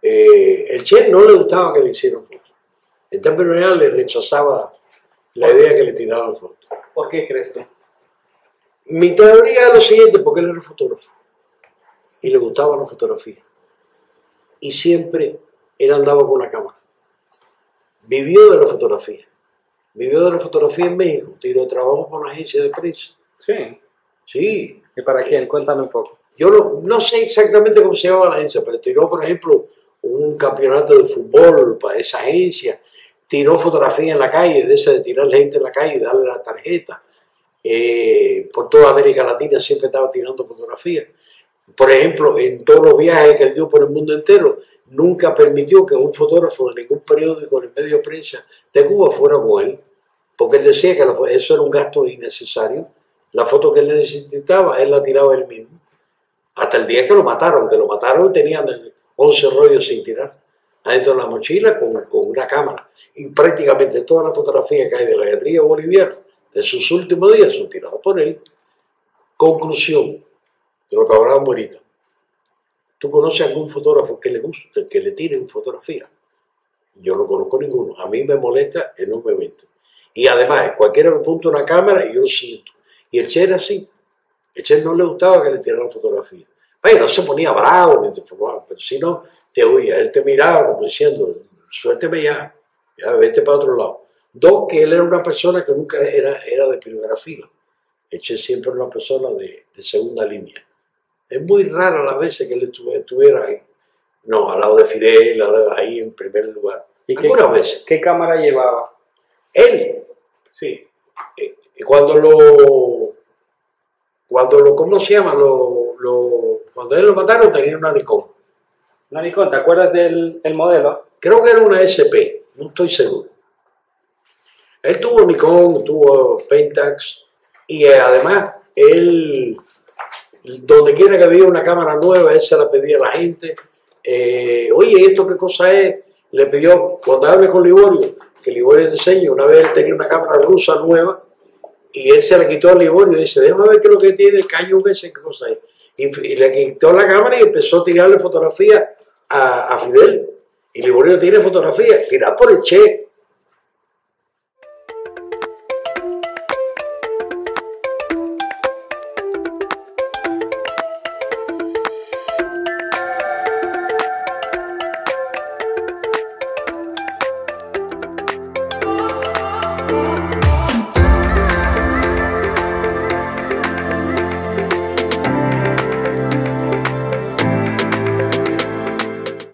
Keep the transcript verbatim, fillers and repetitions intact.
Eh, el Che no le gustaba que le hicieran fotos. En términos general le rechazaba la idea que le tiraran fotos. ¿Por qué crees tú? Mi teoría es lo siguiente, porque él era fotógrafo y le gustaba la fotografía. Y siempre él andaba con una cámara. Vivió de la fotografía. Vivió de la fotografía en México. Tiró trabajo por una agencia de prensa. Sí. Sí. ¿Y para quién? Cuéntame un poco. Yo no, no sé exactamente cómo se llama la agencia, pero tiró, por ejemplo, un campeonato de fútbol para esa agencia. Tiró fotografía en la calle, de esa de tirar gente en la calle y darle la tarjeta. Eh, por toda América Latina siempre estaba tirando fotografías. Por ejemplo, en todos los viajes que él dio por el mundo entero, nunca permitió que un fotógrafo de ningún periódico ni medio de prensa de Cuba fuera con él, porque él decía que eso era un gasto innecesario. La foto que él necesitaba, él la tiraba él mismo. Hasta el día que lo mataron, que lo mataron tenían once rollos sin tirar, adentro de la mochila con, con una cámara. Y prácticamente todas las fotografías que hay de la guerrilla boliviana de sus últimos días son tiradas por él. Conclusión de lo que hablábamos ahorita. ¿Tú conoces algún fotógrafo que le guste, que le tiren fotografía? Yo no conozco ninguno. A mí me molesta enormemente. Y además, cualquiera me apunta una cámara y yo lo siento. Y el Che era así. El Che no le gustaba que le tiraran fotografía. Bueno, no se ponía bravo ni se formaba, pero si no, te oía. Él te miraba como diciendo, suélteme ya, ya vete para otro lado. Dos, que él era una persona que nunca era, era de primera fila. El Che siempre era una persona de, de segunda línea. Es muy rara las veces que él estuviera ahí. No, al lado de Fidel, ahí en primer lugar. ¿Y algunas qué, veces. ¿Qué cámara llevaba? Él, Sí. eh, cuando lo, cuando lo, ¿cómo se llama? Lo, lo, cuando él lo mataron tenía una Nikon. Una Nikon, ¿te acuerdas del el modelo? Creo que era una S P, no estoy seguro. Él tuvo Nikon, tuvo Pentax y eh, además él, donde quiera que había una cámara nueva, él se la pedía a la gente. Eh, Oye, ¿esto qué cosa es? Le pidió, cuando hable con Liborio, que Liborio le enseñe. Una vez él tenía una cámara rusa nueva y él se la quitó a Liborio y dice, déjame ver qué es lo que tiene, cayó un veces, qué cosa es. Y, y le quitó la cámara y empezó a tirarle fotografía a, a Fidel. Y Liborio tiene fotografía, tirada por el Che. Thank you.